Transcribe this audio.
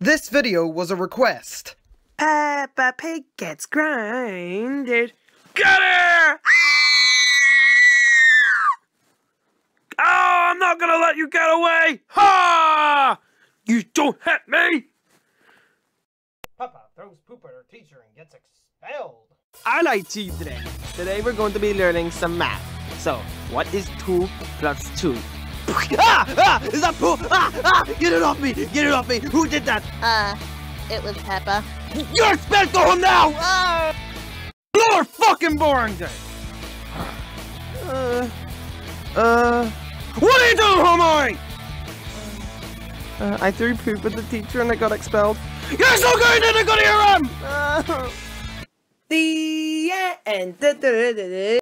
This video was a request. Peppa Pig gets grounded. Get her! Oh, I'm not gonna let you get away! Ha! You don't hit me! Peppa throws poop at her teacher and gets expelled. I lied to you today. Today we're going to be learning some math. So, what is 2 plus 2? Is that poop? Get it off me! Get it off me! Who did that? It was Peppa. You're expelled! Go home now! You're fucking boring day! What are you doing, Homo? I threw poop at the teacher and I got expelled. You're so good at it, go to your room! The end.